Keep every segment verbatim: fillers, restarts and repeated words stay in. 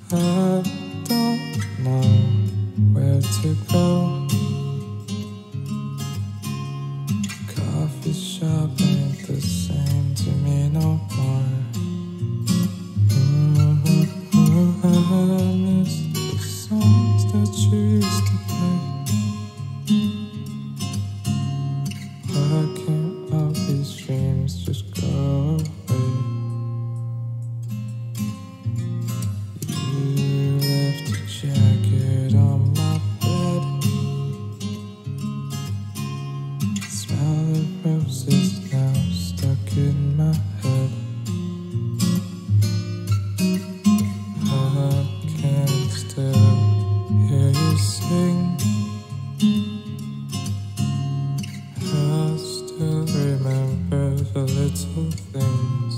I don't know where to go. Coffee shop ain't the same to me no more. Mm-hmm. I miss the songs that you used to play. Why can't all these dreams just go away? You left a jacket on my bed. Smell of roses now stuck in my head. I can still hear you sing. I still remember the little things,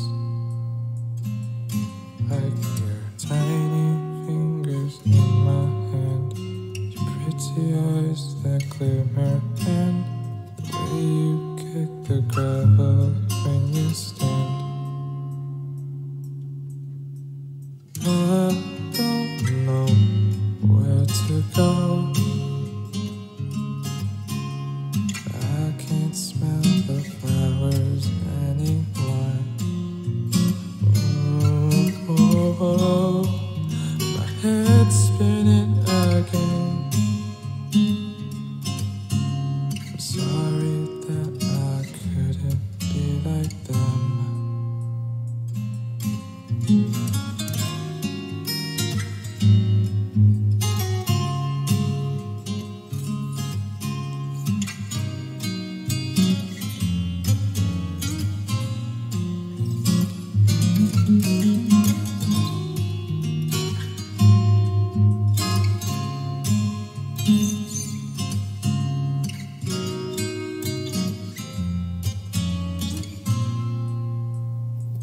like your tiny fingers in my hand, your pretty eyes that glimmer, and the way you kick the gravel when you stand. I don't know where to go. I can't smell the flowers anymore. Oh, oh, oh, my head's spinning again. I'm sorry that I couldn't be like them.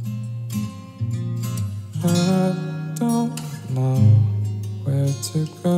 I don't know where to go.